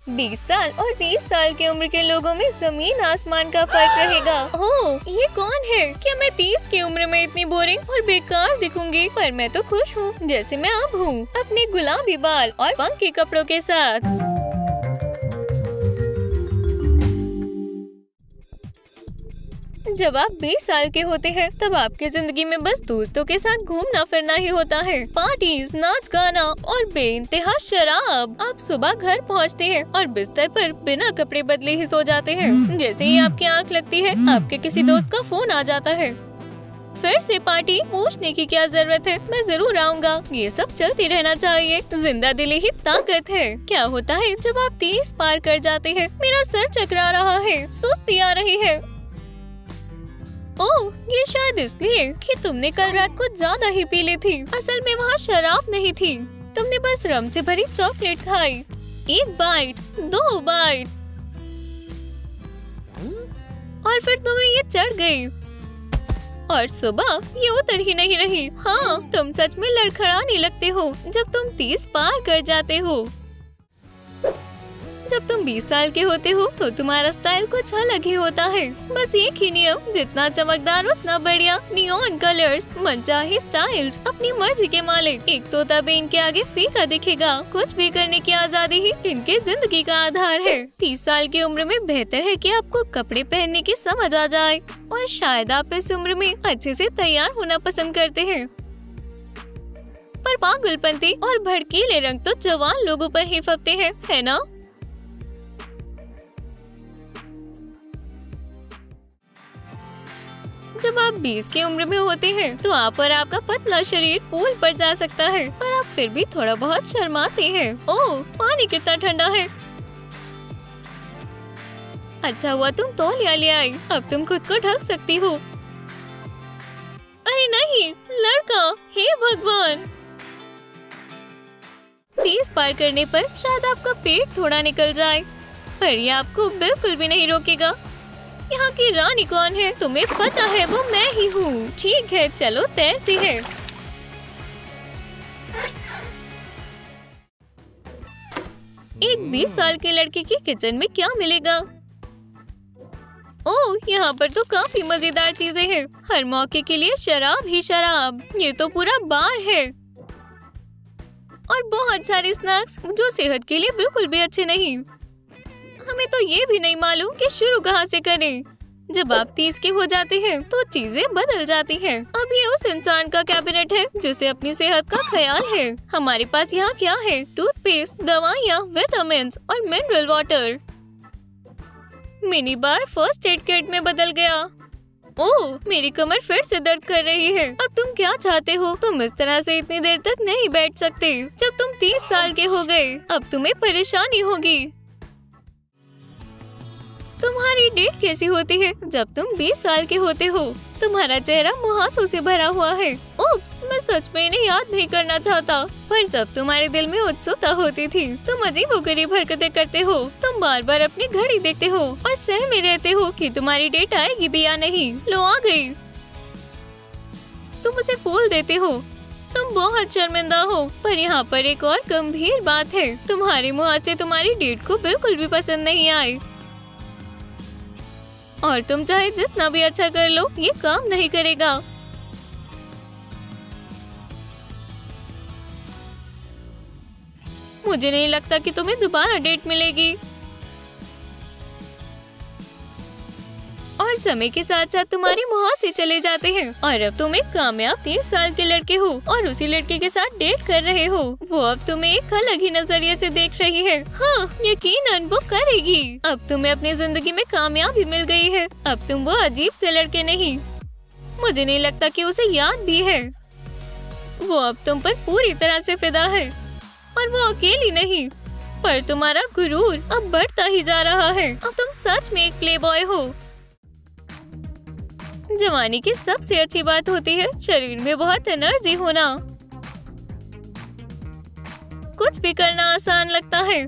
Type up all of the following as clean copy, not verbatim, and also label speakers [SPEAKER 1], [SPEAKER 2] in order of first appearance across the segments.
[SPEAKER 1] 20 साल और 30 साल की उम्र के लोगों में जमीन आसमान का फर्क रहेगा। ओह, ये कौन है? क्या मैं 30 की उम्र में इतनी बोरिंग और बेकार दिखूंगी? पर मैं तो खुश हूँ जैसे मैं अब हूँ, अपने गुलाबी बाल और फंकी कपड़ों के साथ। जब आप 20 साल के होते हैं तब आपकी जिंदगी में बस दोस्तों के साथ घूमना फिरना ही होता है। पार्टीज, नाच गाना और बेइंतहा शराब। आप सुबह घर पहुंचते हैं और बिस्तर पर बिना कपड़े बदले ही सो जाते हैं। जैसे ही आपकी आंख लगती है आपके किसी दोस्त का फोन आ जाता है। फिर से पार्टी, पूछने की क्या जरूरत है, मैं जरूर आऊँगा। ये सब चलती रहना चाहिए, जिंदा दिली ही ताकत है। क्या होता है जब आप 30 पार कर जाते हैं? मेरा सर चकरा रहा है, सुस्ती आ रही है। ओह, ये शायद इसलिए कि तुमने कल रात कुछ ज्यादा ही पी ली थी। असल में वहाँ शराब नहीं थी, तुमने बस रम से भरी चॉकलेट खाई। 1 बाइट, 2 बाइट और फिर तुम्हें ये चढ़ गई और सुबह ये उतर ही नहीं रही। हाँ, तुम सच में लड़खड़ाने लगते हो जब तुम 30 पार कर जाते हो। जब तुम 20 साल के होते हो तो तुम्हारा स्टाइल कुछ अलग ही होता है। बस एक ही नियम, जितना चमकदार उतना बढ़िया। नियॉन कलर्स, मनचाही स्टाइल्स, अपनी मर्जी के मालिक। एक तोता भी इनके आगे फीका दिखेगा। कुछ भी करने की आजादी ही इनके जिंदगी का आधार है। 30 साल की उम्र में बेहतर है कि आपको कपड़े पहनने की समझ आ जाए और शायद आप इस उम्र में अच्छे से तैयार होना पसंद करते हैं। पर पागलपंती और भड़कीले रंग तो जवान लोगों पर ही फबते हैं, है ना? जब आप 20 की उम्र में होते हैं तो आप और आपका पतला शरीर पूल पर जा सकता है, पर आप फिर भी थोड़ा बहुत शर्माते हैं। ओह, पानी कितना ठंडा है। अच्छा हुआ तुम तौलिया ले आई, अब तुम खुद को ढक सकती हो। अरे नहीं, लड़का, हे भगवान। 30 पार करने पर शायद आपका पेट थोड़ा निकल जाए, पर ये आपको बिल्कुल भी नहीं रोकेगा। यहाँ की रानी कौन है? तुम्हें पता है वो मैं ही हूँ। ठीक है, चलो तैरते हैं। एक 20 साल के लड़के की किचन में क्या मिलेगा? ओह, यहाँ पर तो काफी मजेदार चीजें हैं। हर मौके के लिए शराब ही शराब। ये तो पूरा बार है और बहुत सारे स्नैक्स जो सेहत के लिए बिल्कुल भी अच्छे नहीं। हमें तो ये भी नहीं मालूम कि शुरू कहाँ से करें। जब आप 30 के हो जाते हैं तो चीजें बदल जाती हैं। अब ये उस इंसान का कैबिनेट है जिसे अपनी सेहत का ख्याल है। हमारे पास यहाँ क्या है? टूथपेस्ट, दवाइयाँ, विटामिन और mineral water. Mini bar first aid kit में बदल गया। ओह, मेरी कमर फिर से दर्द कर रही है। अब तुम क्या चाहते हो? तुम इस तरह से इतनी देर तक नहीं बैठ सकते। जब तुम 30 साल के हो गए अब तुम्हें परेशानी होगी। तुम्हारी डेट कैसी होती है जब तुम 20 साल के होते हो? तुम्हारा चेहरा मुहासों से भरा हुआ है। उप्स, मैं सच में इन्हें याद नहीं करना चाहता, पर जब तुम्हारे दिल में उत्सुकता होती थी तुम अजीबोगरीब हरकतें करते हो। तुम बार बार अपनी घड़ी देखते हो और सहमे रहते हो कि तुम्हारी डेट आएगी भी या नहीं। लो, आ गई। तुम उसे फूल देते हो। तुम बहुत शर्मिंदा हो, पर यहाँ पर एक और गंभीर बात है। तुम्हारे मुँह से तुम्हारी डेट को बिल्कुल भी पसंद नहीं आई और तुम चाहे जितना भी अच्छा कर लो ये काम नहीं करेगा। मुझे नहीं लगता कि तुम्हें दोबारा डेट मिलेगी। और समय के साथ साथ तुम्हारी मुहासे चले जाते हैं और अब तुम एक कामयाब 30 साल के लड़के हो और उसी लड़के के साथ डेट कर रहे हो। वो अब तुम्हें एक अलग ही नजरिए से देख रही है। हाँ, यकीनन वो करेगी। अब तुम्हें अपनी जिंदगी में कामयाबी मिल गई है। अब तुम वो अजीब से लड़के नहीं। मुझे नहीं लगता कि उसे याद भी है। वो अब तुम पर पूरी तरह से फिदा है और वो अकेली नहीं, पर तुम्हारा गुरूर अब बढ़ता ही जा रहा है। अब तुम सच में एक प्लेबॉय हो। जवानी की सबसे अच्छी बात होती है शरीर में बहुत एनर्जी होना। कुछ भी करना आसान लगता है।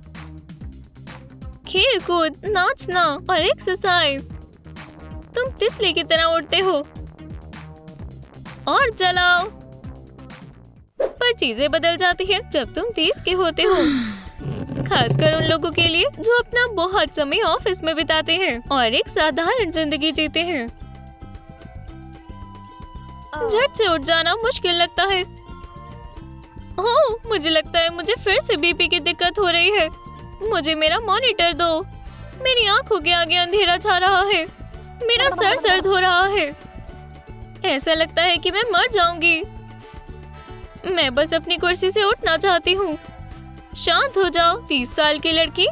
[SPEAKER 1] खेल कूद, नाचना और एक्सरसाइज। तुम तितली की तरह उड़ते हो और चलाओ। पर चीजें बदल जाती हैं जब तुम 30 के होते हो। खासकर उन लोगों के लिए जो अपना बहुत समय ऑफिस में बिताते हैं और एक साधारण जिंदगी जीते हैं। झट से उठ जाना मुश्किल लगता है। ओह, मुझे लगता है मुझे फिर से बीपी की दिक्कत हो रही है। मुझे मेरा मॉनिटर दो। मेरी आंखों के आगे अंधेरा छा रहा है। मेरा सर दर्द हो रहा है। ऐसा लगता है कि मैं मर जाऊंगी। मैं बस अपनी कुर्सी से उठना चाहती हूँ। शांत हो जाओ 30 साल की लड़की।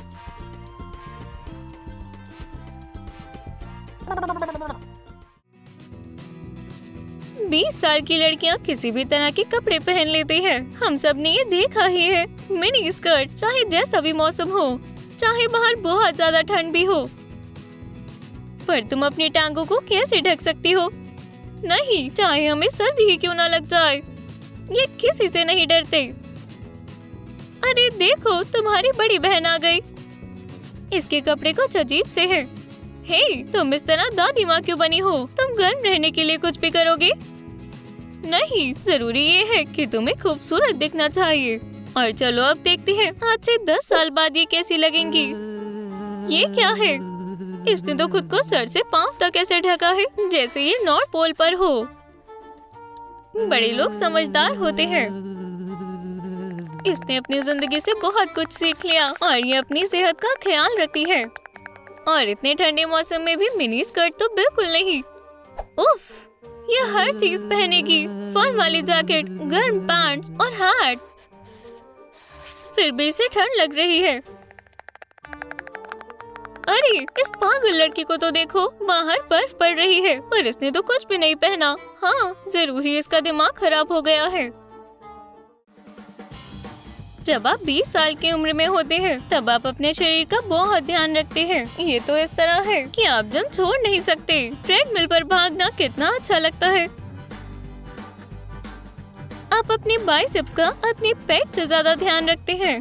[SPEAKER 1] बीस साल की लड़कियाँ किसी भी तरह के कपड़े पहन लेती हैं। हम सब ने ये देखा ही है। मिनी स्कर्ट, चाहे जैसा भी मौसम हो, चाहे बाहर बहुत ज्यादा ठंड भी हो। पर तुम अपनी टांगों को कैसे ढक सकती हो? नहीं, चाहे हमें सर्दी ही क्यों ना लग जाए, ये किसी से नहीं डरते। अरे देखो, तुम्हारी बड़ी बहन आ गई। इसके कपड़े कुछ अजीब से हैं। हे, तुम इस तरह दादी माँ क्यों बनी हो? तुम गर्म रहने के लिए कुछ भी करोगे? नहीं, जरूरी ये है कि तुम्हें खूबसूरत दिखना चाहिए। और चलो अब देखते हैं आज से 10 साल बाद ये कैसी लगेंगी। ये क्या है? इसने तो खुद को सर से पांव तक ऐसे ढका है जैसे ये नॉर्थ पोल पर हो। बड़े लोग समझदार होते हैं। इसने अपनी जिंदगी से बहुत कुछ सीख लिया और ये अपनी सेहत का ख्याल रखती है। और इतने ठंडे मौसम में भी मिनी स्कर्ट तो बिल्कुल नहीं। उफ, ये हर चीज पहनेगी। फर वाली जैकेट, गर्म पैंट्स और हैट। फिर भी इसे ठंड लग रही है। अरे, इस पागल लड़की को तो देखो, बाहर बर्फ पड़ रही है और इसने तो कुछ भी नहीं पहना। हाँ, जरूर ही इसका दिमाग खराब हो गया है। जब आप 20 साल की उम्र में होते हैं तब आप अपने शरीर का बहुत ध्यान रखते हैं। ये तो इस तरह है कि आप जिम छोड़ नहीं सकते। ट्रेडमिल पर भागना कितना अच्छा लगता है। आप अपने बाइसेप्स का अपने पेट से ज्यादा ध्यान रखते हैं।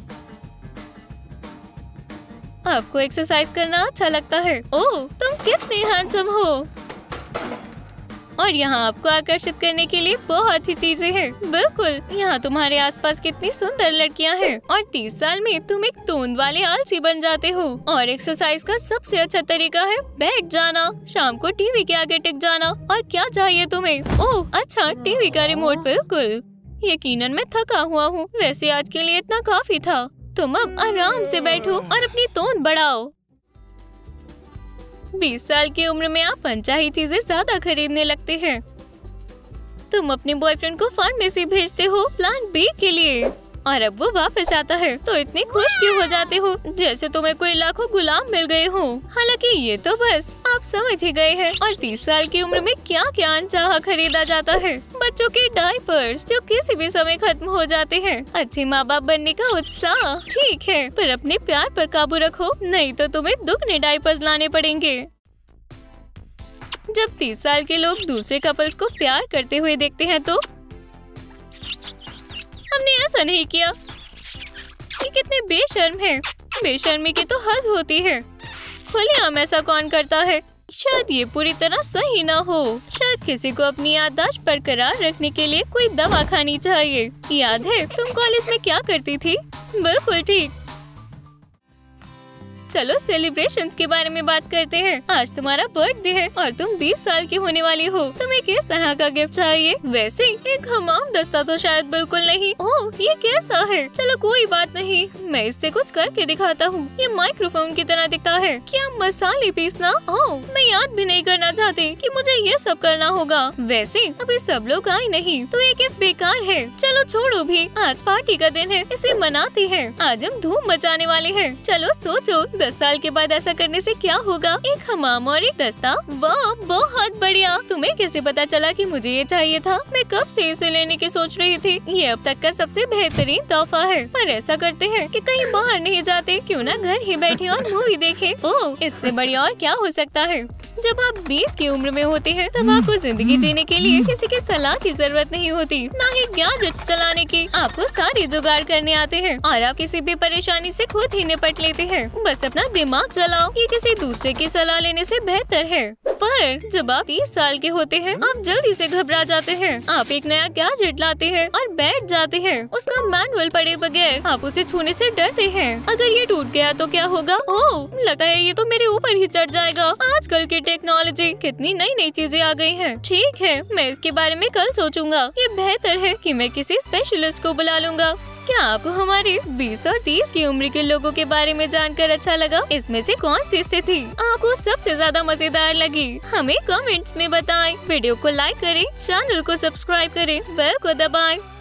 [SPEAKER 1] आपको एक्सरसाइज करना अच्छा लगता है। ओह, तुम कितने हैंडसम हो। और यहाँ आपको आकर्षित करने के लिए बहुत ही चीजें हैं। बिल्कुल, यहाँ तुम्हारे आसपास कितनी सुंदर लड़कियाँ हैं। और 30 साल में तुम एक तोंद वाले आलसी बन जाते हो। और एक्सरसाइज का सबसे अच्छा तरीका है बैठ जाना, शाम को टीवी के आगे टिक जाना। और क्या चाहिए तुम्हें? ओह अच्छा, टीवी का रिमोट। बिल्कुल, यकीनन मैं थका हुआ हूँ। वैसे आज के लिए इतना काफी था। तुम अब आराम से बैठो और अपनी तोंद बढ़ाओ। 20 साल की उम्र में आप अनचाही चीजें ज्यादा खरीदने लगते हैं। तुम अपने बॉयफ्रेंड को फार्मेसी भेजते हो प्लान बी के लिए और अब वो वापस आता है तो इतनी खुश क्यों हो जाते हो जैसे तुम्हें कोई लाखों गुलाम मिल गए हो। हालांकि ये तो बस आप समझ ही गए हैं। और 30 साल की उम्र में क्या क्या अनचाहा खरीदा जाता है। बच्चों के डायपर्स जो किसी भी समय खत्म हो जाते हैं। अच्छे माँ बाप बनने का उत्साह ठीक है, पर अपने प्यार पर काबू रखो, नहीं तो तुम्हें दुगने डायपर्स लाने पड़ेंगे। जब 30 साल के लोग दूसरे कपल्स को प्यार करते हुए देखते हैं तो हमने ऐसा नहीं किया। ये कितने बेशर्म हैं। बेशर्मी की तो हद होती है। खुलेआम ऐसा कौन करता है? शायद ये पूरी तरह सही ना हो। शायद किसी को अपनी याददाश्त बरकरार रखने के लिए कोई दवा खानी चाहिए। याद है तुम कॉलेज में क्या करती थी? बिल्कुल ठीक। चलो सेलिब्रेशंस के बारे में बात करते हैं। आज तुम्हारा बर्थडे है और तुम 20 साल की होने वाली हो। तुम्हें किस तरह का गिफ्ट चाहिए? वैसे एक हमाम दस्ता तो शायद बिल्कुल नहीं। ओह, ये कैसा है? चलो कोई बात नहीं, मैं इससे कुछ करके दिखाता हूँ। ये माइक्रोफोन की तरह दिखता है। क्या मसाले पीसना? ओह, मैं याद भी नहीं करना चाहती कि मुझे ये सब करना होगा। वैसे अभी सब लोग आए नहीं तो ये गिफ्ट बेकार है। चलो छोड़ो भी, आज पार्टी का दिन है, इसे मनाते हैं। आज हम धूम मचाने वाले हैं। चलो सोचो 10 साल के बाद ऐसा करने से क्या होगा? एक हमाम और एक दस्ता। वाह, बहुत बढ़िया। तुम्हें कैसे पता चला कि मुझे ये चाहिए था? मैं कब से इसे लेने की सोच रही थी। ये अब तक का सबसे बेहतरीन तोहफा है। पर ऐसा करते हैं कि कहीं बाहर नहीं जाते, क्यों ना घर ही बैठे और मूवी देखें। ओह, इससे बढ़िया और क्या हो सकता है? जब आप 20 की उम्र में होते हैं तब आपको जिंदगी जीने के लिए किसी की सलाह की जरूरत नहीं होती, ना ही गैजेट्स चलाने की। आपको सारे जुगाड़ करने आते हैं और आप किसी भी परेशानी से खुद ही निपट लेते हैं। बस अपना दिमाग चलाओ। ये किसी दूसरे की सलाह लेने से बेहतर है। पर जब आप 30 साल के होते हैं आप जल्दी से घबरा जाते हैं। आप एक नया गैजेट लाते हैं और बैठ जाते हैं। उसका मैनुअल पढ़े बगैर आप उसे छूने से डरते हैं। अगर ये टूट गया तो क्या होगा? ओह, लगता है ये तो मेरे ऊपर ही चढ़ जाएगा। आजकल की टेक्नोलॉजी कितनी नई नई चीजें आ गई हैं। ठीक है, मैं इसके बारे में कल सोचूंगा। ये बेहतर है कि मैं किसी स्पेशलिस्ट को बुला लूंगा। क्या आपको हमारे 20 और 30 की उम्र के लोगों के बारे में जानकर अच्छा लगा? इसमें से कौन सी स्थिति आपको सबसे ज्यादा मजेदार लगी? हमें कमेंट्स में बताएं। वीडियो को लाइक करें, चैनल को सब्सक्राइब करें, बेल को दबाएं।